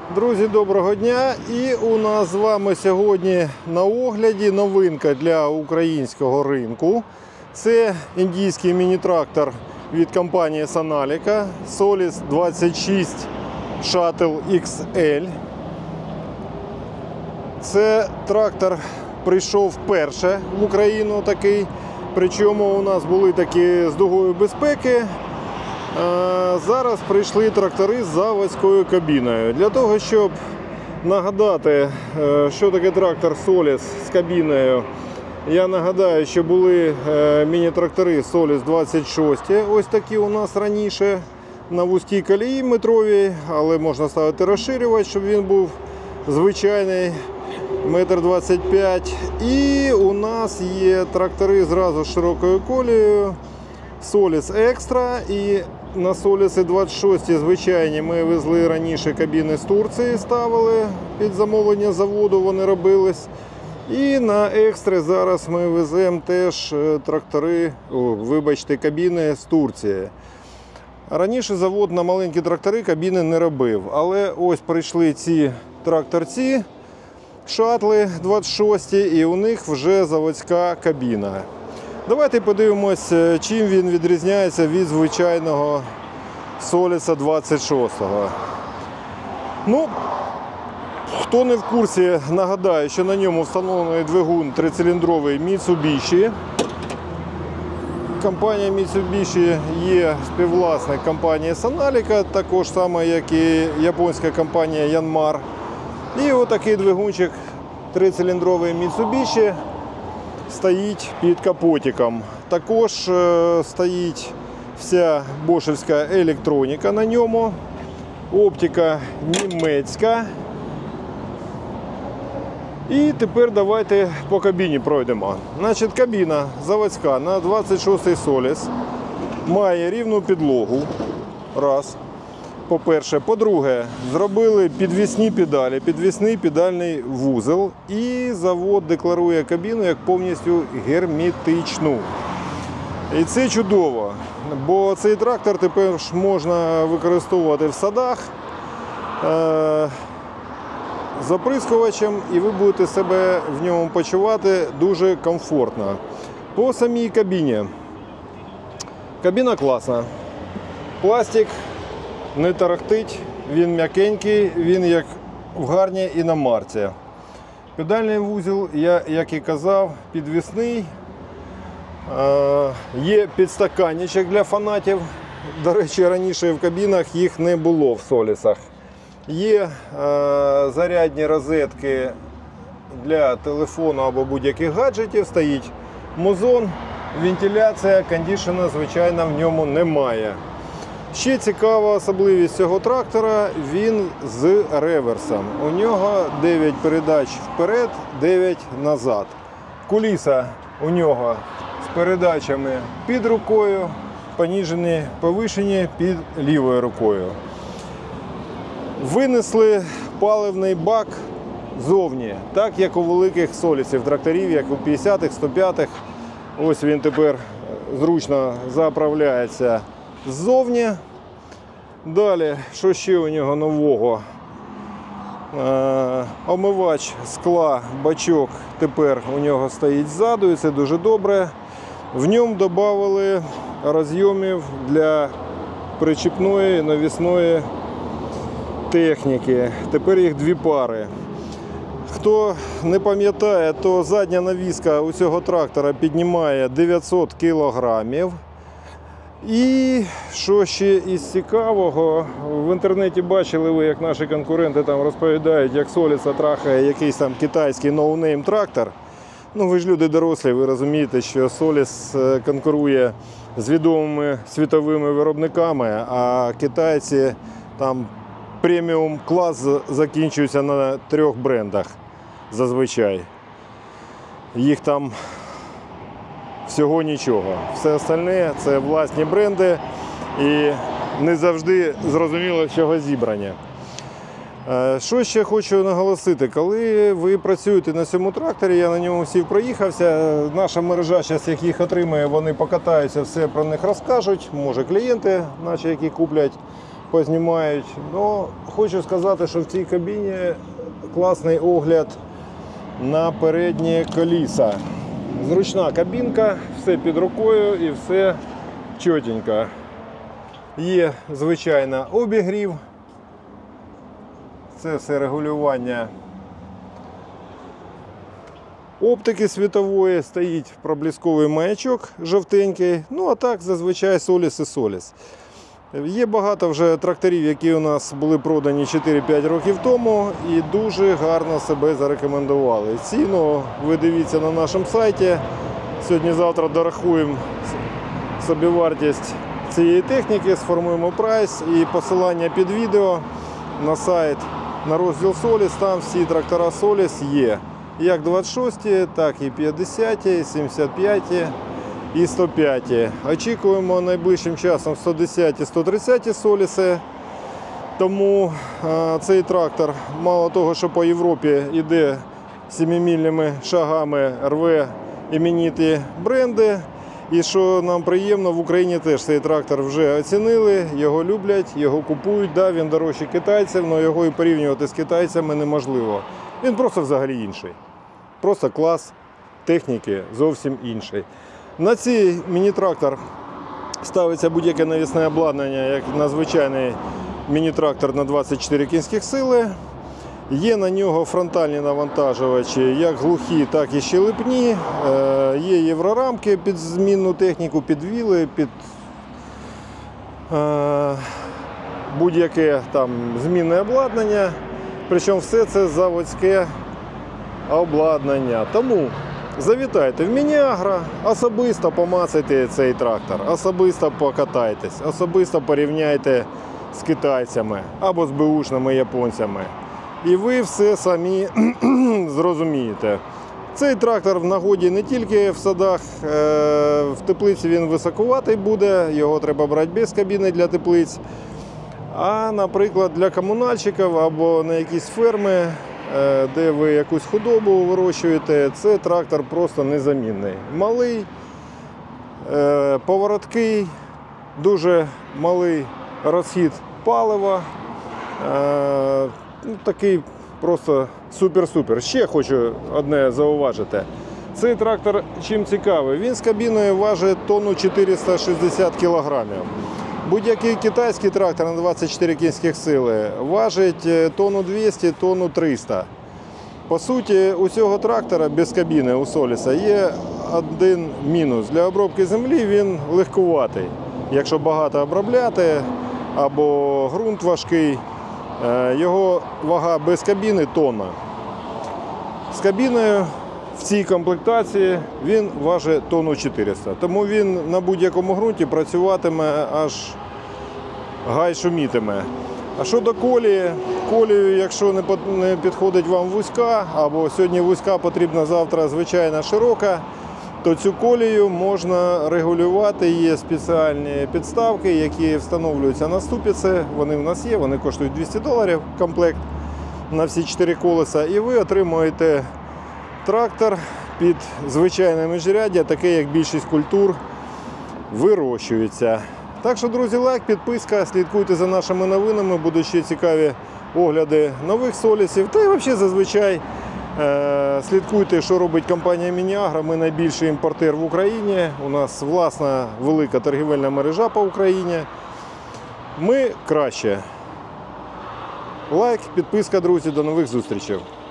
Друзі, доброго дня! І у нас з вами сьогодні на огляді новинка для українського ринку. Це індійський міні-трактор від компанії Sonalica Solis 26 Shuttle XL. Це трактор прийшов вперше в Україну такий. Причому у нас були такі з дугою безпеки. Зараз прийшли трактори з заводською кабіною. Для того, щоб нагадати, що таке трактор Solis з кабіною, я нагадаю, що були міні-трактори Solis 26. Ось такі у нас раніше на вузькій колії метровій, але можна ставити розширювач, щоб він був звичайний, 1,25 м. І у нас є трактори зразу з широкою колією Solis Extra. І на Solis 26 звичайні ми везли раніше кабіни з Турції, ставили під замовлення заводу, вони робились. І на Екстри зараз ми веземо теж трактори, кабіни з Турції. Раніше завод на маленькі трактори кабіни не робив, але ось прийшли ці тракторці, шатли 26, і у них вже заводська кабіна. Давайте подивимось, чим він відрізняється від звичайного Solis 26. Хто не в курсі, нагадаю, що на ньому встановлений двигун трициліндровий Mitsubishi. Компанія Mitsubishi є співвласник компанії Sonalica, також саме, як і японська компанія Yanmar. І отакий двигунчик трициліндровий Mitsubishi стоїть під капотиком. Також стоїть вся бошевська електроніка на ньому. Оптика німецька. І тепер давайте по кабіні пройдемо. Значить, кабіна заводська на 26-й Solis має рівну підлогу. Раз. По-перше. По-друге, зробили підвісні педалі, підвісний педальний вузол. І завод декларує кабіну як повністю герметичну. І це чудово, бо цей трактор тепер можна використовувати в садах з оприскувачем, і ви будете себе в ньому почувати дуже комфортно. По самій кабіні. Кабіна класна. Пластик не тарахтить, він м'якенький, він як в гарній іномарці. Педальний вузол, я, як і казав, підвісний. Є підстаканничок для фанатів. До речі, раніше в кабінах їх не було в Солісах. Є зарядні розетки для телефону або будь-яких гаджетів. Стоїть музон, вентиляція, кондишена, звичайно, в ньому немає. Ще цікава особливість цього трактора, він з реверсом. У нього 9 передач вперед, 9 назад. Куліса у нього з передачами під рукою, поніжені, повишені під лівою рукою. Винесли паливний бак зовні, так як у великих Солісів тракторів, як у 50-х, 105-х. Ось він тепер зручно заправляється ззовні. Далі, що ще у нього нового? Омивач скла, бачок тепер у нього стоїть ззаду, і це дуже добре. В ньому додали розйомів для причіпної навісної техніки. Тепер їх 2 пари. Хто не пам'ятає, то задня навіска у цього трактора піднімає 900 кілограмів. І що ще із цікавого, в інтернеті бачили ви, як наші конкуренти там розповідають, як Solis трахає якийсь там китайський ноунейм трактор. Ви ж люди дорослі, ви розумієте, що Solis конкурує з відомими світовими виробниками, а китайці там преміум клас закінчується на 3 брендах зазвичай. Їх там всього нічого. Все остальне – це власні бренди і не завжди зрозуміло, з чого зібрані. Що ще хочу наголосити, коли ви працюєте на цьому тракторі, я на ньому сів проїхався, наша мережа, зараз як їх отримає, вони покатаються, все про них розкажуть, може клієнти наші, які куплять познімають. Ну, хочу сказати, що в цій кабіні класний огляд на передні коліса. Зручна кабінка, все під рукою і все чотенько. Є, звичайно, обігрів. Це все регулювання оптики світової, стоїть проблисковий маячок жовтенький. Ну а так зазвичай Соліс і Соліс. Є багато вже тракторів, які у нас були продані 4-5 років тому і дуже гарно себе зарекомендували. Ціну ви дивіться на нашому сайті. Сьогодні-завтра дорахуємо собівартість цієї техніки, сформуємо прайс і посилання під відео на сайт, на розділ Соліс. Там всі трактора Соліс є. Як 26, так і 50, 75 і 105. Очікуємо найближчим часом 110 і 130 Соліси. Тому цей трактор, мало того, що по Європі йде 7-мільними шагами, рве імениті бренди. І що нам приємно, в Україні теж цей трактор вже оцінили, його люблять, його купують. Да, він дорожчий китайців, але його і порівнювати з китайцями неможливо. Він просто взагалі інший. Просто клас техніки зовсім інший. На цей міні-трактор ставиться будь-яке навісне обладнання, як на звичайний міні-трактор на 24 кінських сили. Є на нього фронтальні навантажувачі, як глухі, так і щелепні. Є єврорамки під змінну техніку, під віли, під будь-яке там змінне обладнання. Причому все це заводське обладнання. Тому завітайте в Міні-Агро, особисто помацайте цей трактор, особисто покатайтесь, особисто порівняйте з китайцями або з беушними японцями. І ви все самі зрозумієте. Цей трактор в нагоді не тільки в садах, в теплиці він високуватий буде, його треба брати без кабіни для теплиць. А, наприклад, для комунальщиків або на якісь ферми, де ви якусь худобу вирощуєте, це трактор просто незамінний. Малий, повороткий, дуже малий розхід палива. Такий просто супер-супер. Ще хочу одне зауважити. Цей трактор чим цікавий? Він з кабіною важить тонну 460 кілограмів. Будь-який китайський трактор на 24 кінських сили важить тонну 200, тонну 300. По суті, у цього трактора без кабіни, у Соліса, є один мінус. Для обробки землі він легкуватий. Якщо багато обробляти або ґрунт важкий, його вага без кабіни – тонна. З кабіною в цій комплектації він важить тонну 400. Тому він на будь-якому ґрунті працюватиме, аж гай шумітиме. А щодо колії, колію, якщо не підходить вам вузька, або сьогодні вузька потрібна, завтра звичайна широка, то цю колію можна регулювати. Є спеціальні підставки, які встановлюються на ступиці. Вони в нас є, вони коштують $200 комплект на всі 4 колеса. І ви отримуєте трактор під звичайне міжряддя, таке як більшість культур вирощується. Так що, друзі, лайк, підписка, слідкуйте за нашими новинами, будуть ще цікаві огляди нових Солісів. Та й взагалі зазвичай слідкуйте, що робить компанія Міні-Агро. Ми найбільший імпортер в Україні. У нас власна велика торгівельна мережа по Україні. Ми краще. Лайк, підписка, друзі. До нових зустрічей.